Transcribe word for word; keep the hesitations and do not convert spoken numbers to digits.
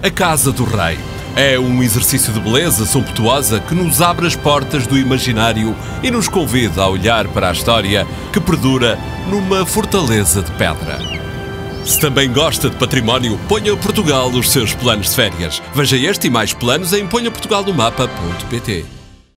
A Casa do Rei é um exercício de beleza sumptuosa que nos abre as portas do imaginário e nos convida a olhar para a história que perdura numa fortaleza de pedra. Se também gosta de património, ponha Portugal nos seus planos de férias. Veja este e mais planos em ponha portugal no mapa ponto pt.